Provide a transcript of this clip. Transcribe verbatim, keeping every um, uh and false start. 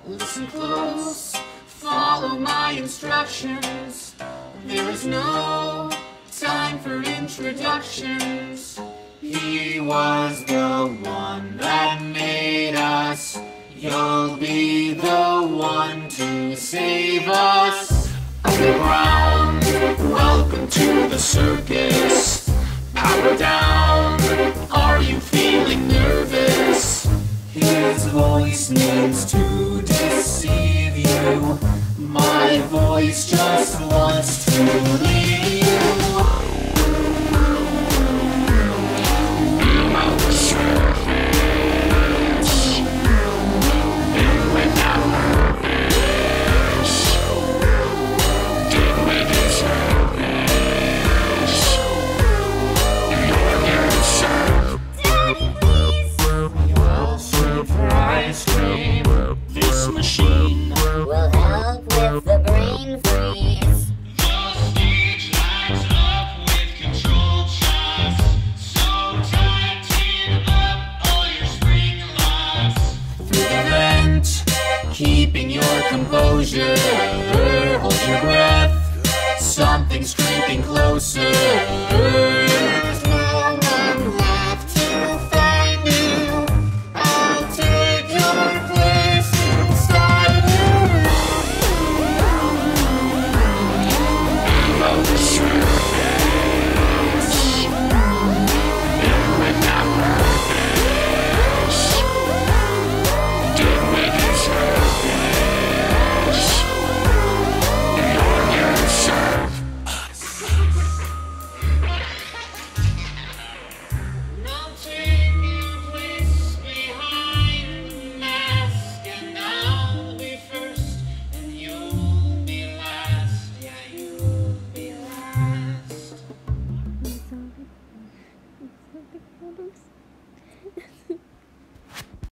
Listen close, follow my instructions. There is no time for introductions. He was the one that made us. You'll be the one to save us. Underground, welcome to the circus. Power down, are you feeling nervous? His voice means to deceive you. My voice just wants to leave you. This machine will help with the brain freeze. The stage lights up with controlled shots. So tighten up all your spring locks. Through the vent, keeping your composure. Hold your breath, something's creeping closer. There's no one left to find you. I'll take your place inside you. Below the surface, and without purpose, do we deserve this? You're gonna serve us. Now take your place behind the mask, and I'll be first, and you'll be last. Yeah, you'll be last. It's so big. It's so big.